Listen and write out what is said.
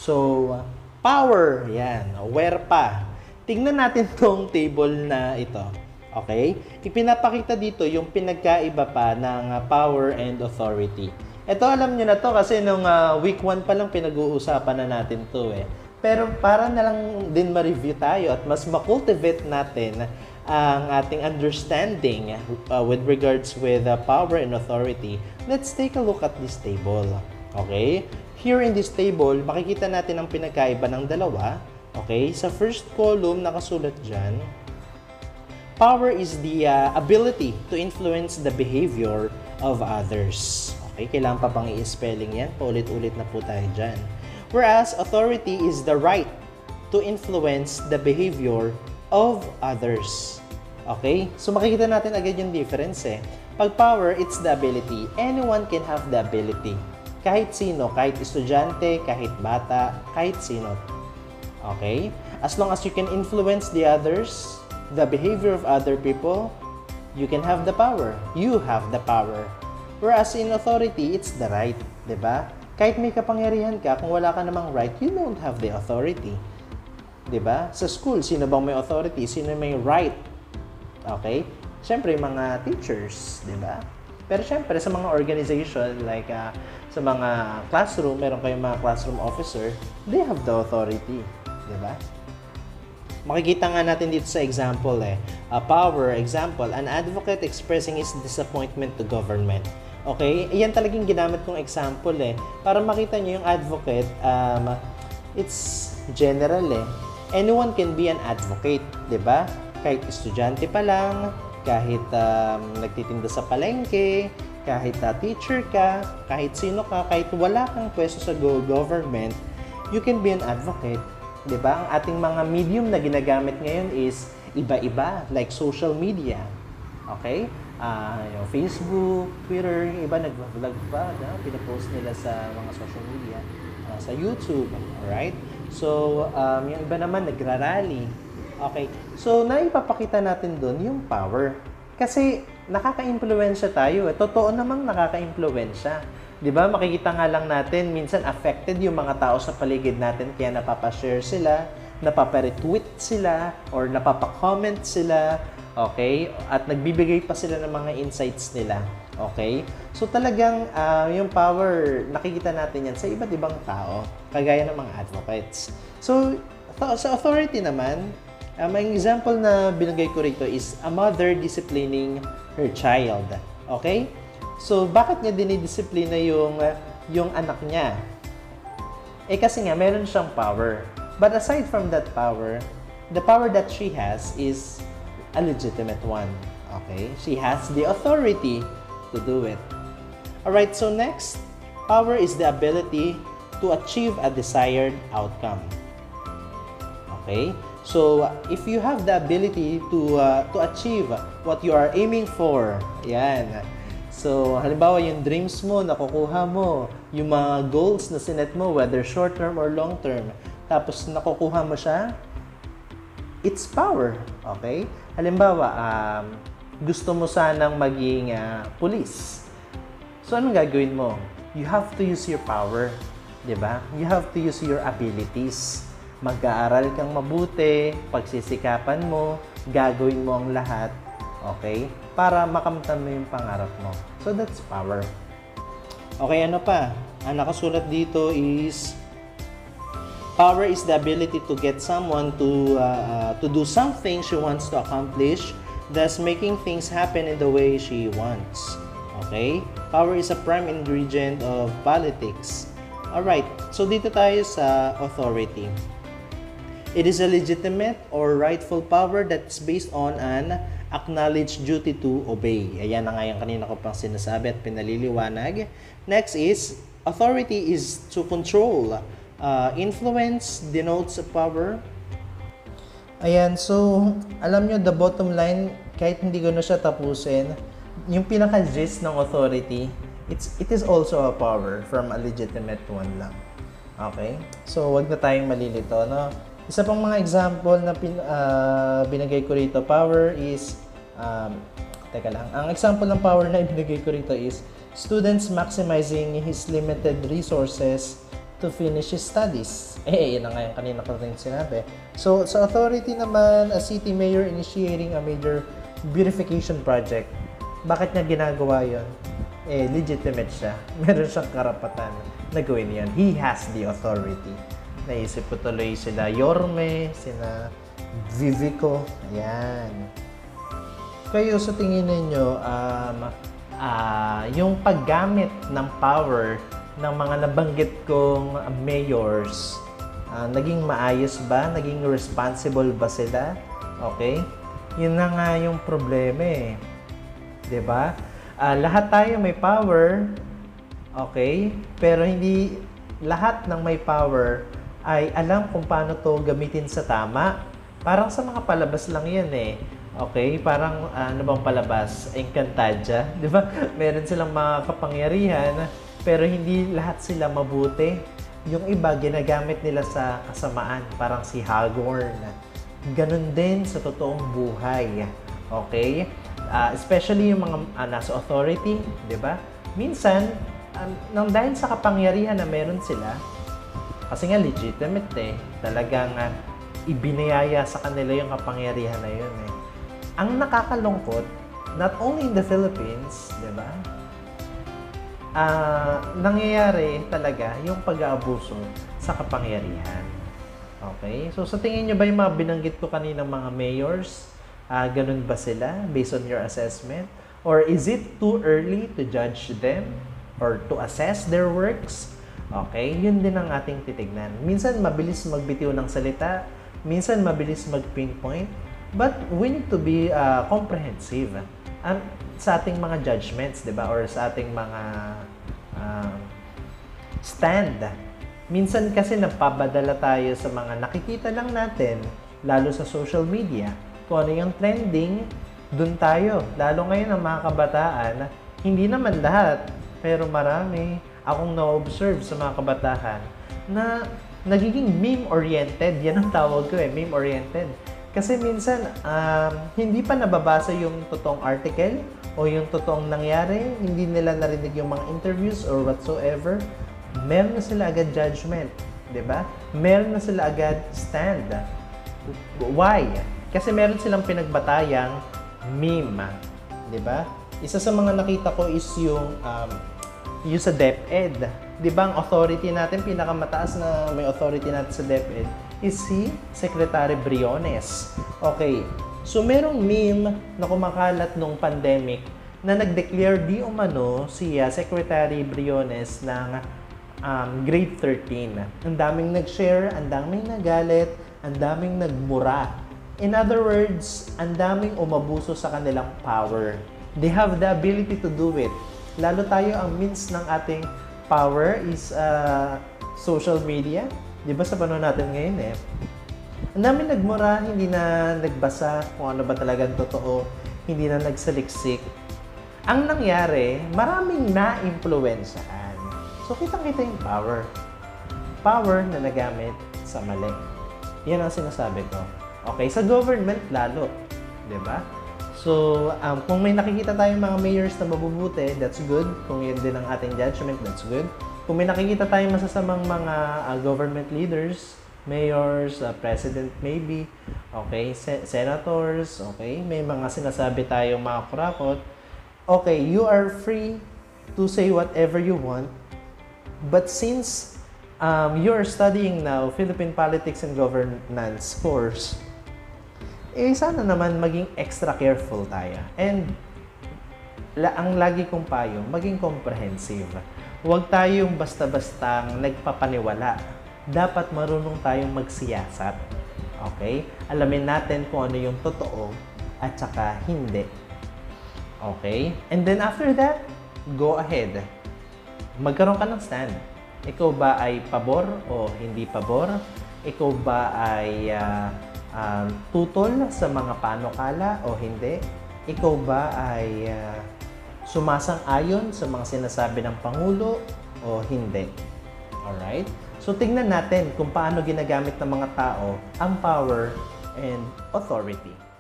So, power, yan, where pa. Tingnan natin tong table na ito. Okay? Ipinapakita dito yung pinagkaiba pa ng power and authority. Ito alam nyo na to kasi nung week 1 pa lang pinag-uusapan na natin to eh. Pero para na lang din ma-review tayo at mas ma-cultivate natin ang ating understanding with regards with power and authority, let's take a look at this table. Okay? Here in this table, makikita natin ang pinagkaiba ng dalawa. Okay? Sa first column, nakasulat dyan, power is the ability to influence the behavior of others. Okay? Kailangan pa bang i-spelling yan? Paulit-ulit na po tayo dyan. Whereas, authority is the right to influence the behavior of others. Okay? So, makikita natin agad yung difference eh. Pag power, it's the ability. Anyone can have the ability. Kahit sino, kahit estudyante, kahit bata, kahit sino. Okay? As long as you can influence the others, the behavior of other people, you can have the power. You have the power. Whereas in authority, it's the right. Diba? Kahit may kapangyarihan ka, kung wala ka namang right, you don't have the authority. Diba? Sa school, sino bang may authority? Sino may right? Okay? Siyempre, mga teachers. Diba? Pero siyempre, sa mga organization, like sa mga classroom, meron kayong mga classroom officer, they have the authority. Diba? Makikita nga natin dito sa example power, example, an advocate expressing his disappointment to government. Okay? Iyan talagang ginamit kong example para makita nyo yung advocate, it's general Anyone can be an advocate, diba? Kahit estudyante pa lang, kahit nagtitinda sa palengke, kahit teacher ka, kahit sino ka, kahit wala kang pwesto sa government, you can be an advocate. Diba? Ang ating mga medium na ginagamit ngayon is iba-iba, like social media. Okay? Yung Facebook, Twitter, yung iba nag-vlog pa, pinapost nila sa mga social media, sa YouTube, alright? So, yung iba naman nagra-rally. Okay? So, naipapakita natin doon yung power. Kasi, nakaka-impluwensya tayo. Totoo namang nakaka-impluwensya. Diba? Makikita nga lang natin, minsan affected yung mga tao sa paligid natin, kaya napapashare sila, napapa-retweet sila, or napapa-comment sila, okay? At nagbibigay pa sila ng mga insights nila, okay? So talagang yung power, nakikita natin yan sa iba't ibang tao, kagaya ng mga advocates. So, sa authority naman, may example na binigay ko rito is a mother disciplining her child, okay? So, bakit niya dinidisiplina yung anak niya? Kasi nga, meron siyang power. But aside from that power, the power that she has is a legitimate one. Okay? She has the authority to do it. Alright, so next, power is the ability to achieve a desired outcome. Okay? So, if you have the ability to achieve what you are aiming for, yan. So, halimbawa yung dreams mo, nakukuha mo, yung mga goals na sinet mo, whether short term or long term, tapos nakukuha mo siya, it's power, okay? Halimbawa, gusto mo sanang maging police. So, anong gagawin mo? You have to use your power, di ba? You have to use your abilities. Mag-aaral kang mabuti, pagsisikapan mo, gagawin mo ang lahat, okay? Para makamtan mo yung pangarap mo. So, that's power. Okay, ano pa? Ang nakasulat dito is, power is the ability to get someone to do something she wants to accomplish, thus making things happen in the way she wants. Okay? Power is a prime ingredient of politics. Alright, so dito tayo sa authority. It is a legitimate or rightful power that's based on an acknowledged duty to obey. Ayan na nga yung kanina ko pang sinasabi at pinaliliwanag. Next is, authority is to control. Influence denotes power. Ayan, so, alam nyo, the bottom line, kahit hindi ko na siya tapusin, yung pinaka-gist ng authority, it is also a power from a legitimate one lang. Okay? So, wag na tayong malilito, no? Isa pang mga example na binigay ko rito, power is, teka lang, ang example ng power na ibinigay ko rito is, students maximizing his limited resources to finish his studies. Yun na nga yung kanina ko rin sinabi. So, sa authority naman, a city mayor initiating a major beautification project. Bakit niya ginagawa yon? Legitimate siya. Meron siyang karapatan na gawin yan. He has the authority. Naisip ko tuloy sila Yorme, sina Vivico. Ayan. Kayo sa tingin ninyo, yung paggamit ng power ng mga nabanggit kong mayors, naging maayos ba? Naging responsible ba sila? Okay? Yun na nga yung problema eh. 'Di ba? Lahat tayo may power, okay? Pero hindi lahat ng may power ay alam kung paano to gamitin sa tama. Parang sa mga palabas lang yan eh. Okay? Parang ano bang palabas? Encantadia. 'Di ba? Meron silang mga kapangyarihan, pero hindi lahat sila mabuti. Yung iba, ginagamit nila sa kasamaan. Parang si Hagorn. Ganon din sa totoong buhay. Okay? Especially yung mga nasa authority, di ba? Minsan, nang dahil sa kapangyarihan na meron sila, kasi nga legitimate eh, talagang ibinayaya sa kanila yung kapangyarihan na yun eh. Ang nakakalungkot, not only in the Philippines, di ba? Nangyayari talaga yung pag-aabuso sa kapangyarihan. Okay? So, sa tingin nyo ba yung mga binanggit ko kanina mga mayors, ganun ba sila based on your assessment? Or is it too early to judge them or to assess their works? Okay? Yun din ang ating titignan. Minsan, mabilis magbitiw ng salita. Minsan, mabilis mag-pinpoint. But we need to be comprehensive sa ating mga judgments, di ba? Or sa ating mga stand. Minsan kasi napabadala tayo sa mga nakikita lang natin, lalo sa social media. Kung ano yung trending, dun tayo. Lalo ngayon ang mga kabataan, hindi naman lahat, pero marami akong na-observe sa mga kabataan na nagiging meme-oriented. Yan ang tawag ko eh, meme-oriented. Kasi minsan, hindi pa nababasa yung totoong article o yung totoong nangyari, hindi nila narinig yung mga interviews or whatsoever, meron na sila agad judgment, di ba? Meron na sila agad stand. Why? Kasi meron silang pinagbatayang meme, di ba? Isa sa mga nakita ko is yung sa DepEd. Di ba ang authority natin, pinakamataas na may authority natin sa DepEd is si Secretary Briones. Okay. So, merong meme na kumakalat nung pandemic na nag-declare di umano si Secretary Briones ng grade 13. Ang daming nag-share, ang daming nagalit, ang daming nagmura. In other words, ang daming umabuso sa kanilang power. They have the ability to do it. Lalo tayo, ang means ng ating power is social media. Di ba sa panahon natin ngayon eh? Ang dami nagmura, hindi na nagbasa kung ano ba talagang totoo, hindi na nagsaliksik. Ang nangyari, maraming na-impluwensyahan. So, kitang-kita yung power. Power na nagamit sa mali. Yan ang sinasabi ko. Okay, sa government lalo. Diba? So, kung may nakikita tayong mga mayors na mabubuti, that's good. Kung yun din ang ating judgment, that's good. Kung may nakikita tayong masasamang mga government leaders, mayors, president maybe, okay, senators, okay, may mga sinasabi tayong mga kurakot, okay, you are free to say whatever you want, but since you're studying now Philippine Politics and Governance course, sana naman maging extra careful tayo. And ang lagi kong payo, maging comprehensive. Huwag tayong basta-bastang nagpapaniwala. Dapat marunong tayong magsiyasat. Okay? Alamin natin kung ano yung totoo at saka hindi. Okay? And then after that, go ahead. Magkaroon ka ng stand. Ikaw ba ay pabor o hindi pabor? Ikaw ba ay tutol sa mga panukala o hindi? Ikaw ba ay sumasang-ayon sa mga sinasabi ng Pangulo o hindi? Alright? So, tingnan natin kung paano ginagamit ng mga tao ang power and authority.